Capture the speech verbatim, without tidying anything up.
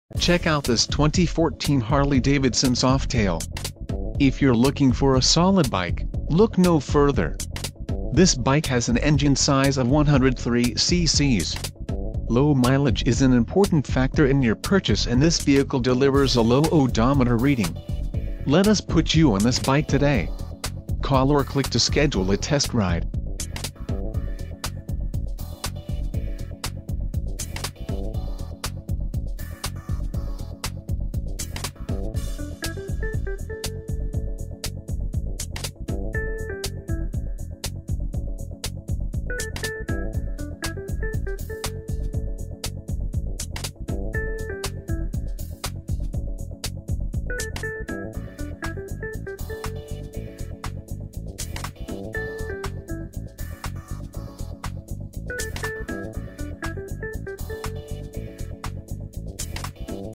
Check out this twenty fourteen Harley-Davidson Softail. If you're looking for a solid bike, look no further. This bike has an engine size of one hundred three c c's. Low mileage is an important factor in your purchase, and this vehicle delivers a low odometer reading. Let us put you on this bike today. Call or click to schedule a test ride.